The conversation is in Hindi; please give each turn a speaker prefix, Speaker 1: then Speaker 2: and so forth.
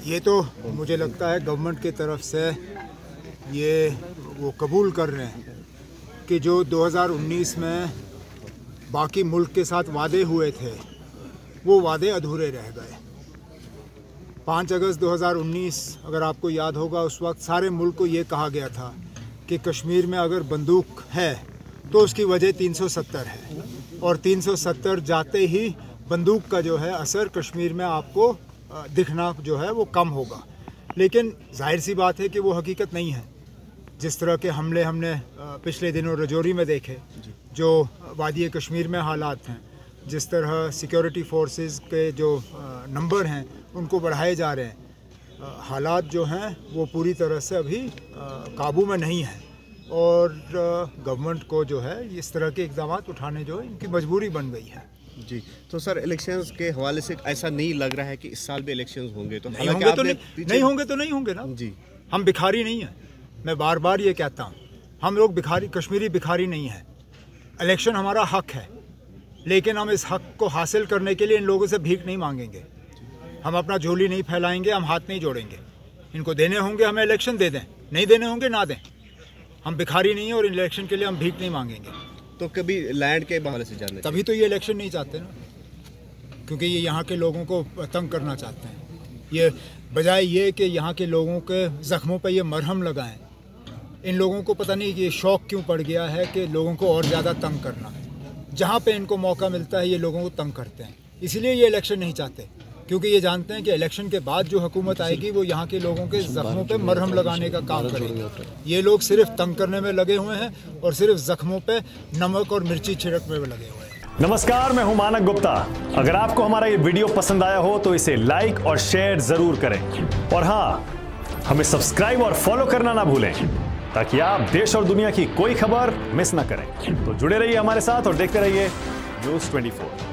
Speaker 1: ये तो मुझे लगता है गवर्नमेंट की तरफ से ये वो कबूल कर रहे हैं कि जो 2019 में बाकी मुल्क के साथ वादे हुए थे वो वादे अधूरे रह गए। 5 अगस्त 2019 अगर आपको याद होगा, उस वक्त सारे मुल्क को ये कहा गया था कि कश्मीर में अगर बंदूक है तो उसकी वजह 370 है, और 370 जाते ही बंदूक का जो है असर कश्मीर में आपको दिखना जो है वो कम होगा। लेकिन जाहिर सी बात है कि वो हकीकत नहीं है। जिस तरह के हमले हमने पिछले दिनों रजौरी में देखे, जो वादी कश्मीर में हालात हैं, जिस तरह सिक्योरिटी फोर्सेस के जो नंबर हैं उनको बढ़ाए जा रहे हैं, हालात जो हैं वो पूरी तरह से अभी काबू में नहीं हैं, और गवर्नमेंट को जो है इस तरह के इक़दाम उठाने जो है इनकी मजबूरी बन गई है।
Speaker 2: जी, तो सर इलेक्शंस के हवाले से ऐसा नहीं लग रहा है कि इस साल भी इलेक्शंस होंगे? तो
Speaker 1: नहीं होंगे तो नहीं होंगे ना जी। हम भिखारी नहीं हैं, मैं बार बार ये कहता हूँ, हम लोग भिखारी, कश्मीरी भिखारी नहीं हैं। इलेक्शन हमारा हक है, लेकिन हम इस हक को हासिल करने के लिए इन लोगों से भीख नहीं मांगेंगे। हम अपना झोली नहीं फैलाएंगे, हम हाथ नहीं जोड़ेंगे। इनको देने होंगे हमें इलेक्शन दे दें, नहीं देने होंगे ना दें। हम भिखारी नहीं हैं और इलेक्शन के लिए हम भीख नहीं मांगेंगे।
Speaker 2: तो कभी लैंड के हवाले से जानना,
Speaker 1: तभी तो ये इलेक्शन नहीं चाहते ना, क्योंकि ये यहाँ के लोगों को तंग करना चाहते हैं। ये बजाय ये कि यहाँ के लोगों के ज़ख्मों पर ये मरहम लगाएं, इन लोगों को पता नहीं कि ये शौक़ क्यों पड़ गया है कि लोगों को और ज़्यादा तंग करना। जहाँ पे इनको मौका मिलता है ये लोगों को तंग करते हैं। इसलिए ये इलेक्शन नहीं चाहते, क्योंकि ये जानते हैं कि इलेक्शन के बाद जो हुकूमत आएगी वो यहाँ के लोगों के ज़ख्मों पे मरहम लगाने का काम करेगी। ये लोग सिर्फ तंग करने में लगे हुए हैं और सिर्फ ज़ख्मों पे नमक और मिर्ची छिड़कने में लगे हुए हैं।
Speaker 3: नमस्कार, मैं हूं मानक गुप्ता। अगर आपको हमारा ये वीडियो पसंद आया हो तो इसे लाइक और शेयर जरूर करें, और हाँ, हमें सब्सक्राइब और फॉलो करना ना भूलें ताकि आप देश और दुनिया की कोई खबर मिस ना करें। तो जुड़े रहिए हमारे साथ और देखते रहिए न्यूज़ 24।